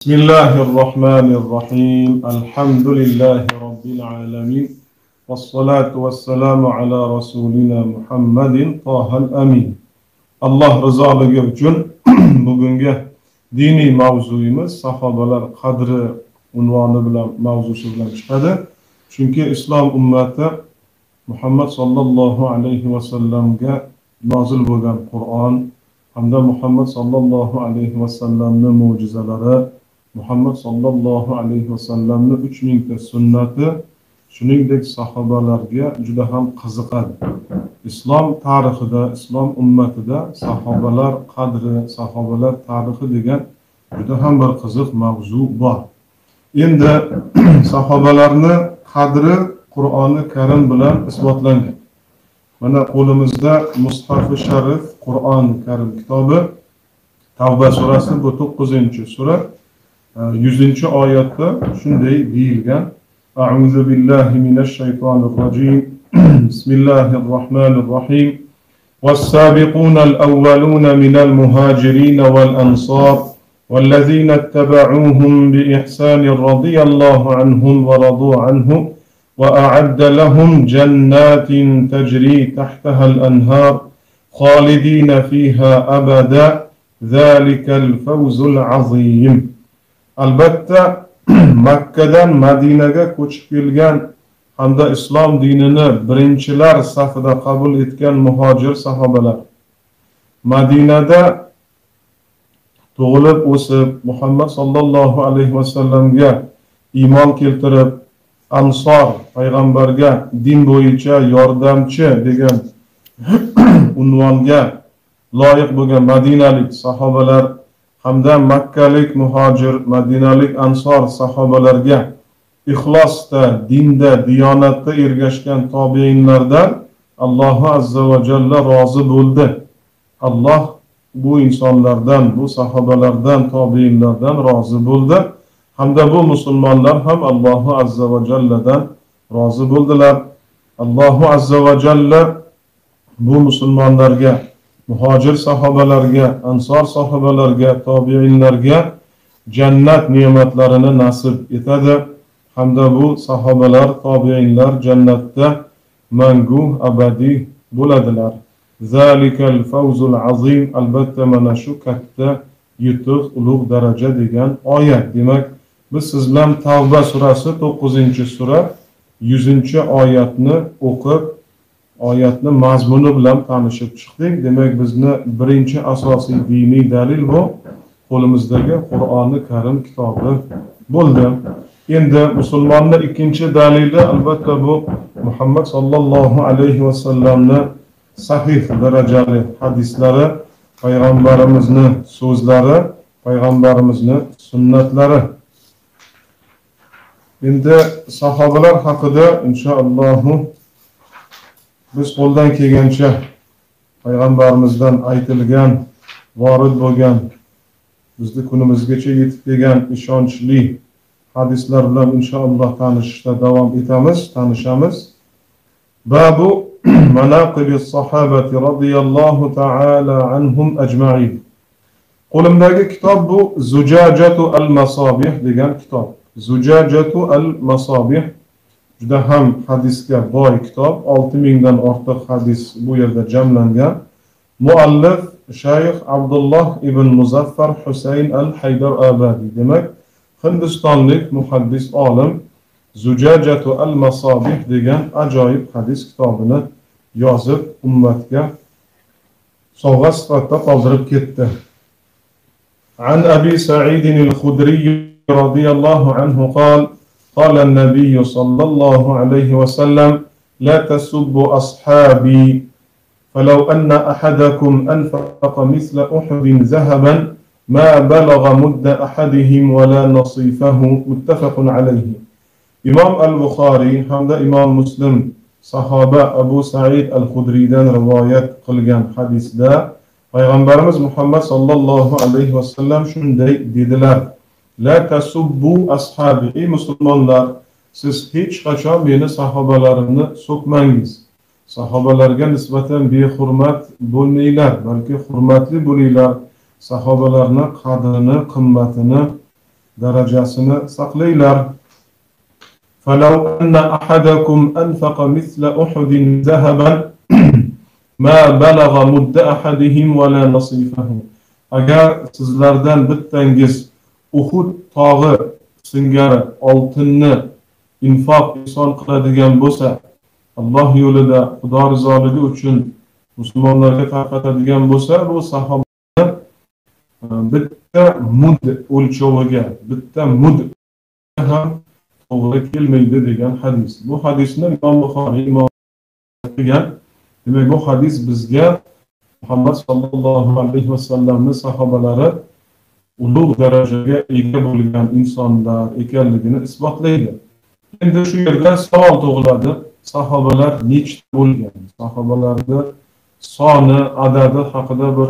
بسم الله الرحمن الرحيم الحمد لله رب العالمين والصلاة والسلام على رسولنا محمد طه الأمين الله rızaligi uchun bugungi diniy mavzuyimiz sahobalar qadri unvoni bilan mavzusi bilan chiqadi. Chunki islom ummati Muhammad sallallohu alayhi va sallamga nozil bo'lgan Qur'on hamda Muhammad sallallohu alayhi va sallamning mo'jizalari, Muhammad sallallohu alayhi va sallamning 3000 ta sunnati, shuningdek sahobalarga juda ham qiziqadi. Islom tarixida, islom ummatida sahobalar qadri, sahobalar tarixi degan juda ham bir qiziq mavzu bor. Endi sahobalarning qadri Qur'oni Karim bilan isbotlangan. Mana qo'limizda Mushaf-i Sharif Qur'oni Karim kitobi, Tavba surasi bu 9-sura 100-oyatda shunday deyilgan: A'udhu billahi minash shaytonir rojim. Bismillahir rohmanir rohim. Was-sabiquna al-awwaluna minal muhajirin wal ansar والذين اتبعوهم بإحسان رضي الله عنهم ورضوا عنه وأعد لهم جنات تجري تحتها الأنهار خالدين فيها أبدا ذلك الفوز العظيم. Albatta Makkadan Madinaga ko'chib kelgan hamda islom dinini birinchilar safida qabul etgan muhojir sahobalar, Madinada tug'ilib o'sib Muhammad sallallohu alayhi va sallamga iymon keltirib, Ansor payg'ambarga din bo'yicha yordamchi degan unvonga loyiq bo'lgan madinalik sahobalar hamda makkalik muhojir, madinalik ansor sahobalarga ixlosda, dinda, diyonatda ergashgan tobiinlardan Alloh azza va jalla rozi bo'ldi. Alloh bu insonlardan, bu sahobalardan, tobiinlardan rozi bo'ldi. Hamda bu musulmonlar ham Alloh azza va jalladan rozi bo'ldilar. Alloh azza va jalla bu musulmonlarga, muhojir sahobalarga, ansor sahobalarga, tobiinlarga jannat ne'matlarini nasib etadi. Hamda bu sahobalar, tobiinlar jannatda mangu abadiy bo'ladilar. Zalikal fawzul azim. Albatta mana shu katta yutuq, ulug' daraja degan oyat. Demak, biz siz bilan Tavba surasi 9-sura 100-oyatni o'qib, oyatni mazmuni bilan tanishib chiqdik. Demak, bizni birinchi asosiy diniy dalil bu qo'limizdagi Qur'oni Karim kitobi bo'ldi. Endi musulmonning ikkinchi dalili albatta bu Muhammad sallallohu alayhi va sallamning sahih darajali hadislari, payg'ambarimizning so'zlari, payg'ambarimizning sunnatlari. Endi sahobalar haqida inshaalloh biz qo'ldan kelgancha payg'ambarimizdan aytilgan, vorid bo'lgan, bizni kunimizgacha yetib kelgan ishonchli hadislar bilan inshaalloh tanishishda davom etamiz, tanishamiz. Babu manaqibis sahabati radhiyallohu ta'ala anhum ajma'in. Qo'limdagi kitob bu Zujajatu al-Masabih degan kitob. Zujajatu al-Masabih juda ham hadisga boy kitob. 6000 dan ortiq hadis bu yerda jamlangan. Muallif Shayx Abdullah ibn Muzaffar Husayn al-Haydar Abadi. Demak, hindistonlik muhaddis olim Zujajatu al-Masabih degan ajoyib hadis kitobini yozib ummatga sovg'a sifatida qoldirib ketdi. An Abi Sa'id al-Khudri radhiyallohu anhu qala قال النبي صلى الله عليه وسلم لا تسبوا أصحابي فلو أن أحدكم أنفق مثل أحد ذهبا ما بلغ مد أحدهم ولا نصيفه. متفق عليه. إمام البخاري hamda إمام مسلم sahaba Abu Sa'id al-Khudridan rivoyat qilgan hadisda payg'ambarimiz Muhammad sallallohu alayhi va sallam shunday dedilar: La tasubbu ashabi. Ey musulmonlar, siz hech qachon meni sahobalarimni so'kmangiz. Sahobalarga nisbatan behurmat bo'lmanglar, balki hurmatli bo'linglar. Sahobalarning qadrini, qimmatini darajasini saqlaylar. فَلَوْ أَنَّ أَحَدَكُمْ أَنْفَقَ مِثْلَ أُحُدٍ ذَهَبًا مَا بَلَغَ مُدَّ أَحَدِهِمْ وَلَا نَصِيفَهُ. Agar sizlardan bittangiz Uhud tog'i singari oltinni infoq ihson qiladigan bo'lsa, Alloh yo'lida Xudo rizoligi uchun musulmonlarga tarqatadigan bo'lsa, bu sahobalar bitta mud o'lchoviga, bitta mud ham to'g'ri kelmaydi degan hadis. Bu hadisni Imom Buxoriy qilgan. Demak, bu hadis bizga Muhammad sallallohu alayhi vasallamning sahobalari ulug' darajaga ega bo'lgan insonlar ekanligini isbotlaydi. Endi shu yerda savol tug'iladi: sahobalar nechta bo'lgan? Sahobalarning soni, adadi haqida bir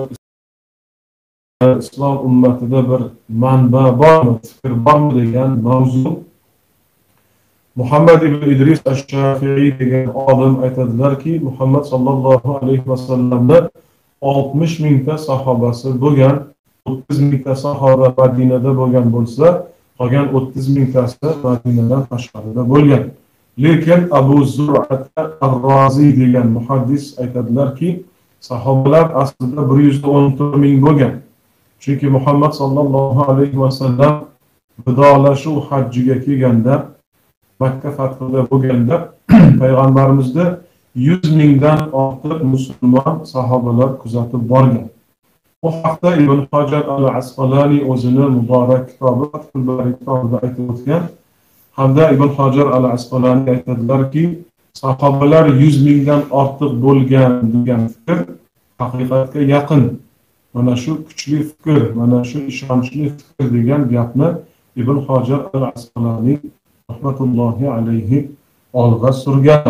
islom ummatida bir manba bormi, fikr bormi degan mavzu. Muhammad ibn Idris ash-Shafi'i degan olim aytadilarki, Muhammad sallallohu alayhi vasallamning 60 mingta sahobasi bo'lgan. 30 mingta sahoba Madinada bo'lgan bo'lsa, qolgan 30 mingtasi Madinadan tashqarida bo'lgan. Lekin Abu Zur'at ar-Razi degan muhaddis aytadilarki, sahobalar aslida 114 ming bo'lgan. Chunki Muhammad sallallohu alayhi vasallam vidolashuv hajjiga kelganda, Makka fathida bo'lganda payg'ambarimizni 100 mingdan ortiq musulmon sahobalar kuzatib borgan. Bu haqda Ibn Hajar al-Asqalani o'zini muborak kitobi Fathul Bari kitobida aytib o'tgan. Hamda Ibn Hajar al-Asqalani aytadilarki, sahobalar 100 mingdan ortiq bo'lgan degan fikr haqiqatga yaqin. Mana shu kuchli fikr, mana shu ishonchli fikr degan gapni Ibn Hajar al-Asqalani rahmatullohi alayhi olg'a surgan.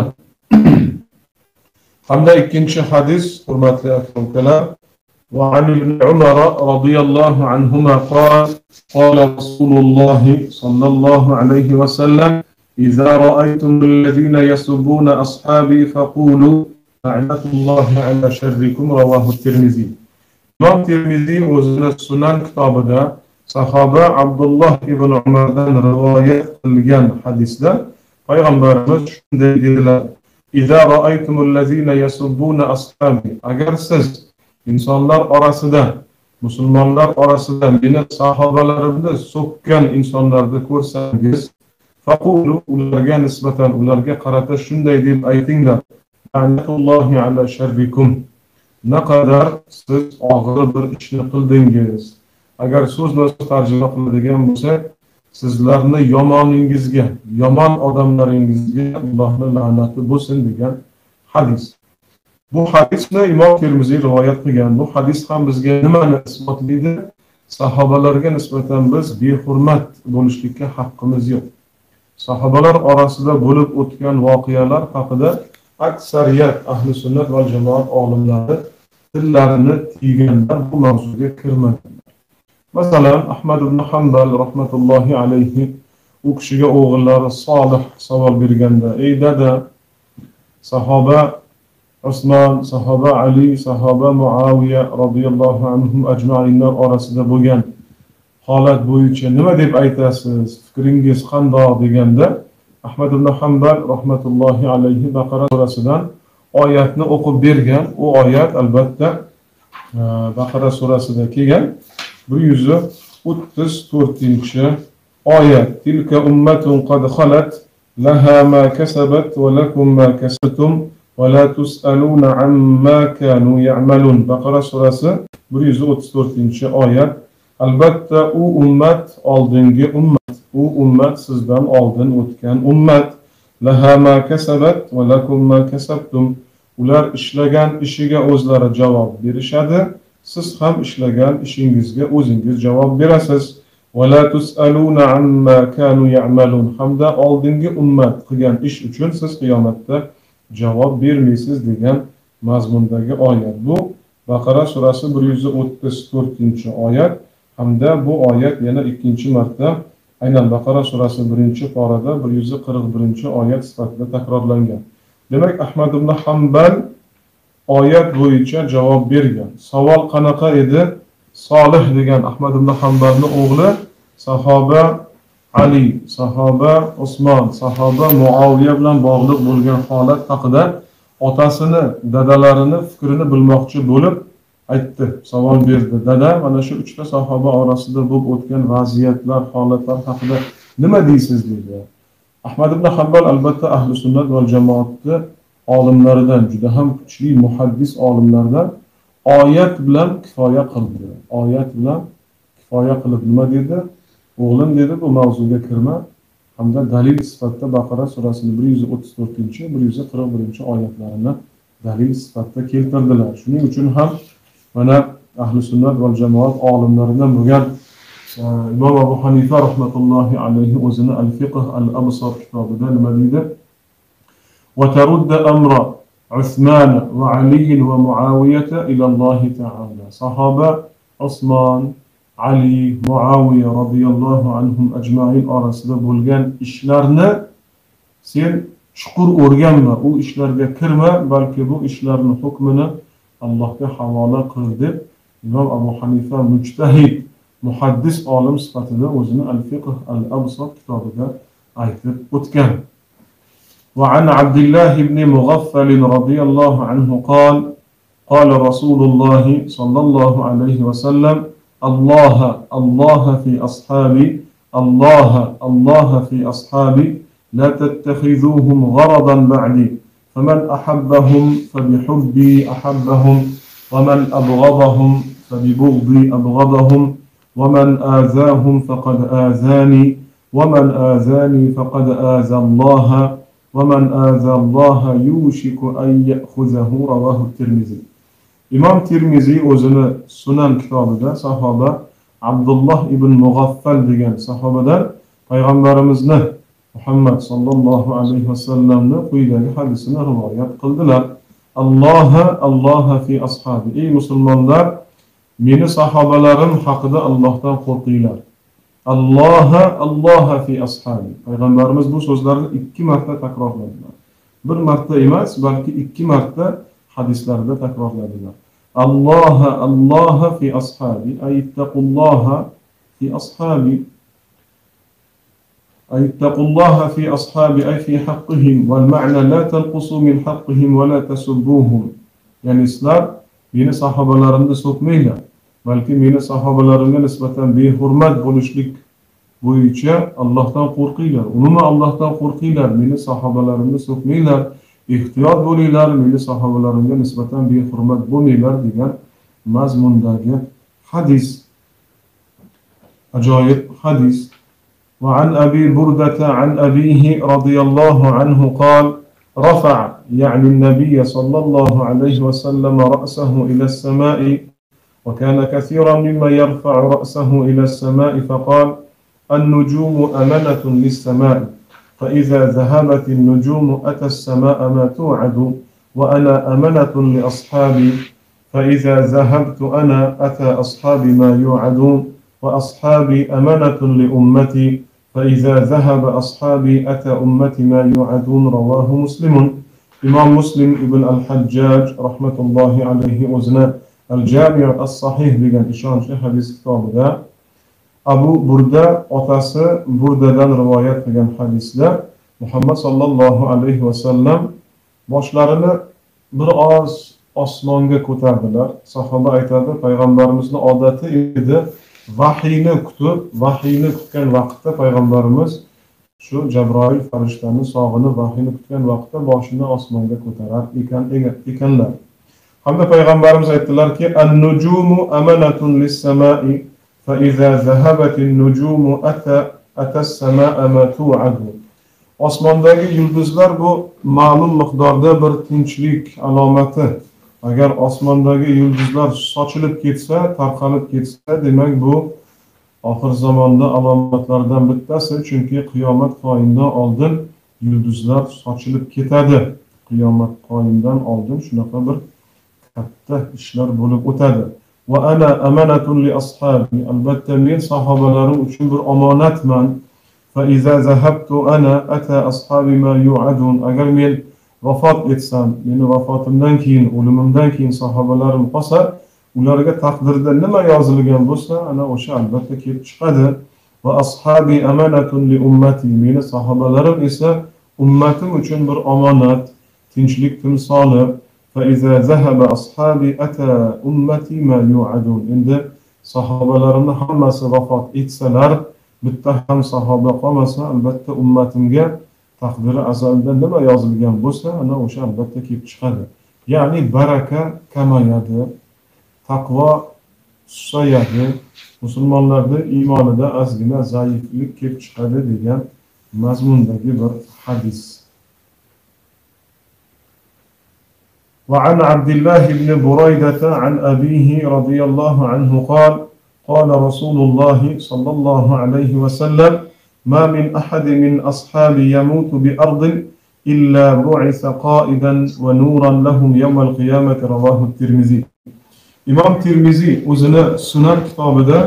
Hamda ikkinchi hadis, hurmatli aka-ukalar, وعن ابن عمر رضي الله عنهما قال قال رسول الله صلى الله عليه وسلم إذا رأيتم الذين يسبون أصحابي فقولوا لعنة الله على شركم. رواه الترمذي. Imom Tirmiziy o'zining Sunan kitobida sahoba Abdulloh ibn Umardan rivoyat qilgan hadisda payg'ambarimiz shunday dedilar: "Iza ra'aytumul lazina yasubbuna ashabi." Agar siz insonlar orasida, musulmonlar orasida meni sahobalarimni so'kkan insonlarni ko'rsangiz, faqulu, ularga nisbatan, ularga qarata shunday deb aytinglar: "La'natullohi ala sharrikum." Naqadar siz og'ir bir ishni qildingiz. Agar so'zni tarjima qiladigan bo'lsak, sizlarni yomoningizga, yomon odamlaringizga Allohning la'nati bo'lsin degan hadis. Bu hadisni Imom Tirmiziy rivoyat qilgan. Bu hadis ham bizga nimani isbotlaydi? Sahobalarga nisbatan biz behurmat bo'lishlikka haqqimiz yo'q. Sahobalar orasida bo'lib o'tgan voqealar haqida aksariyat ahli sunnat va jamoat olimlari tillarini tiyganlar bu mavzuga kirmaganlar. Masalan, Ahmad ibn Hanbal rahmatullohi alayhi u kishiga o'g'illari Solih savol berganda: "Ey dada, sahoba Usmon, sahoba Ali, sahoba Muaviya radhiyallohu anhum ajma'inlar orasida bo'lgan holat bo'yicha nima deb aytasiz? Fikringiz qandoq?" deganda, Ahmad ibn Hanbal rahmatullohi alayhi Baqara surasidan oyatni o'qib bergan. U oyat albatta Baqara surasida kelgan 134-oyat. Tilka ummatun qad khalat laha ma kasabat va lakum ma kasabtum va la tus'aluna amma kanu ya'malun. Baqara surasi 134-oyat. Albatta u ummat oldingi ummat, u ummat sizdan oldin o'tgan ummat. Laha ma kasabat va lakum ma kasabtum. Ular ishlagan ishiga o'zlari javob berishadi, siz ham ishlagan ishingizga o'zingiz javob berasiz. Va la tus'aluna amma kanu ya'malun. Hamda oldingi ummat qilgan ish uchun siz qiyomatda javob bermaysiz degan mazmundagi oyat. Bu Baqara surasi 134-oyat. Hamda bu oyat yana ikkinchi marta aynan Baqara surasi 1-parada 141-oyat sifatida takrorlangan. Demak, Ahmad ibn Hanbal oyat bo'yicha javob bergan. Savol qanaqa edi? Solih degan Ahmad ibn Hanbalning o'g'li sahoba Ali, sahoba Usmon, sahoba Muaviya bilan bog'liq bo'lgan holat haqida otasini, dadalarini fikrini bilmoqchi bo'lib aytdi, savol berdi. Dada, mana shu uchta sahoba orasida bo'lib o'tgan vaziyatlar, holatlar haqida nima deysiz dedi. Ahmad ibn Hanbal albatta ahli sunnat va jamoatning olimlaridan, juda ham kuchli muhaddis olimlardan oyat bilan kifoya qildi. Oyat bilan kifoya qilib nima dedi? O'g'lim dedi, bu mavzuga kirma. Hamda dalil sifatida Baqara surasining 134-141 dalil sifatida keltirdilar. Shuning uchun ham mana ahli sunnat va jamoat olimlaridan bo'lgan İmam Abu Hanifa rahmetullahi alayhi o'zini Al-Fiqh al-Absar kitobida nima deydi? Wa tarudda amra Usman va Ali va Muaviya ila Alloh ta'ala. Sahaba Usmon, Ali, Muaviya radhiyallohu anhum ajma'in orasida bo'lgan ishlarni sen chuqur o'rganma, u ishlarga kirma, balki bu ishlarning hukmini Allohga havola qil deb Imom Abu Hanifa mujtahid muhaddis olim sifatida o'zini Al-Fiqh al-Absar kitobida aytib o'tgan. Va an Abdullah ibn Mughaffal radhiyallohu anhu qala qala Rasululloh sallallohu alayhi va sallam Allah fi ashabi Allah fi ashabi la tattakhizuhum gharadan ba'di faman ahabbahum fabihubbi ahabbahum wa man abghadahum fabibughdi abghadahum ومن آذاهم فقد آذاني ومن آذاني فقد آذى الله ومن آذى الله يوشك أن يأخذه رواه الترمذي. İmam Tirmizi o'zini Sunan kitobida sahoba Abdullah ibn Mughaffal degan sahobadan payg'ambarimizni Muhammad sallallohu alayhi vasallamni quyidagi hadisini rivoyat qildilar. Allah fi ashabi. Ey musulmonlar, meni sahobalarim haqida Allohdan qo'rqinglar. Allah fi ashabi. Payg'ambarimiz bu so'zlarni 2 marta takrorladilar. Bir marta emas, balki 2 marta hadislarda takrorladilar. Allah fi ashabi, ay ittaqullaha fi ashabi. Ay ittaqullaha fi ashabi, ay fi haqqihim, wal ma'na la tanqusu min haqqihim wa la tasubbuhum. Ya'ni sizlar meni sahobalarimni so'kmanglar, balki meni sahobalarimga nisbatan behurmat bo'lishlik bo'yicha Allohdan qo'rqinglar. Umuman Allohdan qo'rqinglar, meni sahobalarimni so'kmanglar, ehtiyot bo'linglar, meni sahobalarimga nisbatan behurmat bo'lmanglar degan mazmundagi hadis. Ajoyib hadis. Va an Abi Burdata an abihi radhiyallohu anhu qala رفع يعني النبي صلى الله عليه وسلم رأسه إلى السماء وكان كثيرا مما يرفع رأسه إلى السماء فقال النجوم أمنة للسماء فإذا ذهبت النجوم أتى السماء ما توعد وأنا أمنة لأصحابي فإذا ذهبت أنا أتى أصحابي ما يوعدون وأصحابي أمنة لأمتي فإذا ذهب أصحابي أتى أمتي ما يوعدون رواه مسلم. إمام مسلم ابن الحجاج رحمة الله عليه وزنا الجامع الصحيح degan ishonchli hadis kitobida Abu Burda otasi Burdadan rivoyat qilgan hadisda Muhammad sallallohu alayhi vasallam boshlarini bir oz osmonga ko'tardilar. Sahoba aytadi, payg'ambarimizning odati edi vahiyni kutgan vaqtda payg'ambarimiz shu Jabroil farishtani sog'ini vahiyni kutgan vaqtda boshini osmonga ko'tarar ekanlar. Hamda payg'ambarimiz aytdilarki, an-nujumu amanatun lis-sama'i fa iza zahabat an-nujumu ata as-sama'a ma tu'adu. Osmondagi yulduzlar bu ma'lum miqdorda bir tinchlik alomati. Agar osmondagi yulduzlar sochilib ketsa, tarqalib ketsa, demak bu oxir zamonda alomatlardan bittasi, chunki qiyomat qoyimidan oldin yulduzlar sochilib ketadi. Qiyomat qoyimidan oldin shunaqa bir katta ishlar bo'lib o'tadi. Va ana amanatun li ashabi. Albatta men sahobalarim uchun bir omonatman. Fa iza zahabtu ana ata ashabi ma yu'adun. Agar men vafot etsam, meni vafotimdan keyin, o'limimdan keyin sahobalarim qolsa, ularga taqdirda nima yozilgan bo'lsa, ana o'sha albatta kelib chiqadi. va ashabi amanatun li ummati, meni sahobalarim esa ummatim uchun bir omonat, tinchlik timsoli. Fa iza zahaba ashabi ata ummati ma yu'adun. Endi sahobalarimning hammasi vafot etsalar, bitta ham sahoba qolmasa, albatta ummatimga taqdiri azalda nima yozilgan bo'lsa, ana o'sha albatta kelib chiqadi. Ya'ni baraka kamayadi, taqvo susayadi, musulmonlarning iymonida ozgina zaiflik kelib chiqadi degan mazmundagi bir hadis. وعن عبد الله بن بريدة عن أبيه رضي الله عنه قال قال رسول الله صلى الله عليه وسلم ما من أحد من أصحابي يموت بأرض إلا بعث قائدا ونورا لهم يوم القيامة. رواه الترمذي. إمام الترمذي o'zini sunan kitobida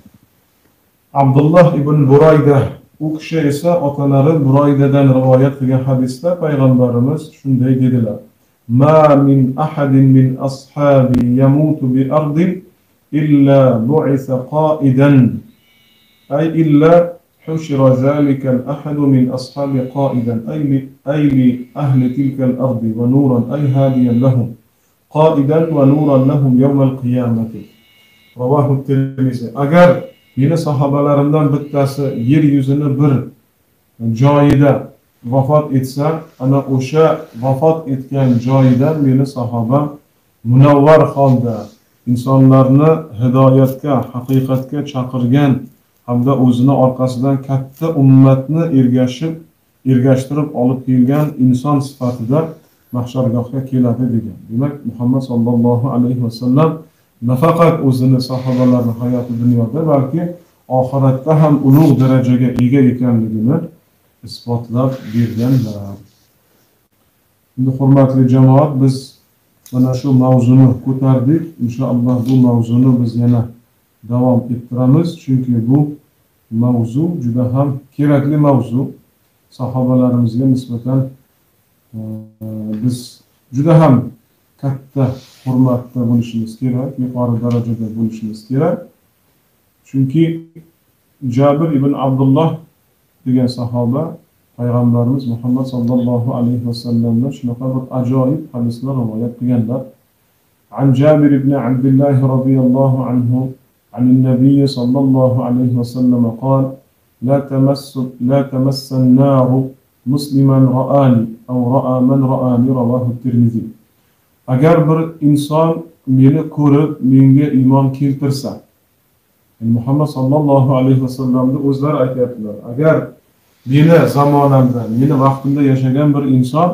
Abdullah ibn Burayda, u kishi esa otalari Buraydadan rivoyat qilgan hadisda payg'ambarimiz shunday dedilar: ما من أحد من أصحابي يموت بأرض إلا بعث قائدا، أي إلا حشر ذلك الأحد من أصحاب قائدا، أي لأهل تلك الأرض ونورا أي هاديا لهم، قائدا ونورا لهم يوم القيامة. رواه الترمذي. Agar meni sahobalarimdan bittasi yer yuzini bir joyida vafot etsa, ana o'sha vafot etgan joyidan meni sahobam munavvar holda insonlarni hidoyatga, haqiqatga chaqirgan hamda o'zini orqasidan katta ummatni ergashtirib olib kelgan inson sifatida mahshargohga keladi degan. Demak, Muhammad sallallohu alayhi vasallam nafaqat o'zini sahobalarning hayoti dunyoda, balki oxiratda ham ulug' darajaga ega ekanligini isbotlab berganlar. Endi hurmatli jamoat, biz mana shu mavzuni ko'tardik. Inshaalloh bu mavzuni biz yana davom ettiramiz, chunki bu mavzu juda ham kerakli mavzu. Sahobalarimizga nisbatan biz juda ham katta hurmatda bo'lishimiz kerak, yuqori darajada bo'lishimiz kerak. Chunki Jabir ibn Abdullah degan sahoba payg'ambarimiz Muhammad sallallohu alayhi vasallamdan shunaqa bir ajoyib hadislar rivoyat qilganlar. An Jabir ibn Abdullah radhiyallohu anhu عن النبي صلى الله عليه وسلم قال لا تمس النار مسلما رآني أو رأى من رآني. رواه الترمذي. Agar bir inson meni ko'rib menga iymon keltirsa, Muhammad sallallohu alayhi vasallamning o'zlari aytayaptilar, agar meni zamonamda, meni vaqtimda yashagan bir inson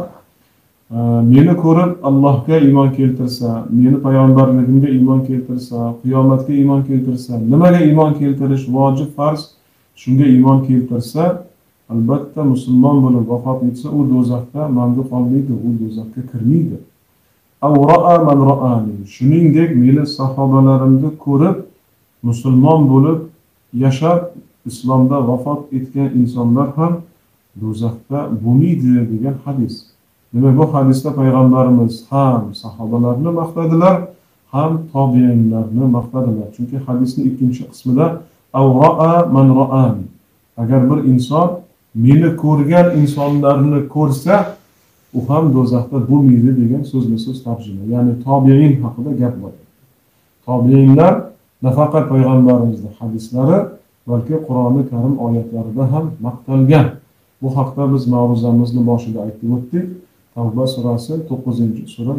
meni ko'rib Allohga iymon keltirsa, meni payg'ambarligimga iymon keltirsa, qiyomatga iymon keltirsa, nimaga iymon keltirish vojib, farz, shunga iymon keltirsa, albatta musulmon bo'lib vafot etsa, u do'zaxda mangu qolmaydi, u do'zaxga kirmaydi. Aw ra'a man ra'ani. Shuningdek, meni sahobalarimni ko'rib musulmon bo'lib yashab islomda vafot etgan insonlar ham do'zaxda bo'lmaydi degan hadis. Demak, bu hadisda payg'ambarimiz ham sahobalarni maqtadilar, ham tobiinlarni maqtadilar. Chunki hadisning ikkinchi qismida aw ra'a man ra'ani. Agar bir inson meni ko'rgan insonlarni ko'rsa, u ham do'zaxda bo'lmaydi degan so'zma-so'z tarjima. Ya'ni tobiin haqida gap bor. Tobiinlar nafaqat payg'ambarimizning hadislari, balki Qur'oni Karim oyatlarida ham maqtalgan. Bu haqda biz mavzumuzni boshida aytib o'tdik. Tavba surasi 9-sura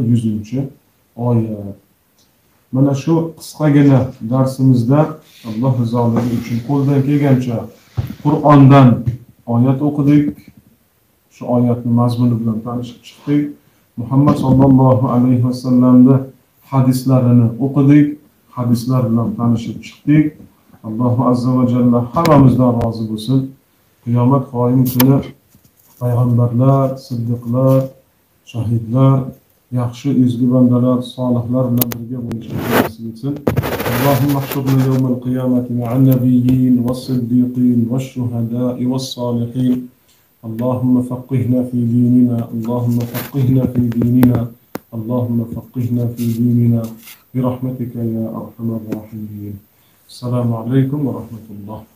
100-oyat. Mana shu qisqagina darsimizda Alloh rizoligi uchun qo'ldan kelgancha Qur'ondan oyat o'qidik. Shu oyatning mazmuni bilan tanishib chiqdik. Muhammad sallallohu alayhi vasallamning hadislarini o'qidik. Hadislar bilan tanishib chiqdik. Alloh azza va jalla hammamizdan rozi bo'lsin. Qiyomat qoyim kuni payg'ambarlar, siddiqlar, shahidlar, yaxshi ezgu bandalar, solihlar bilan birga bo'lishni nasib etsin. Allohumma ihshurna yawmal qiyamati ma'an nabiyyin was-siddiqin wash-shuhada'i was-salihin. Allahumma faqqihna fi dinina, Allahumma faqqihna fi dinina, Allahumma faqqihna fi dinina bi rahmatika ya arhamar rahimin. Assalomu alaykum va rahmatulloh.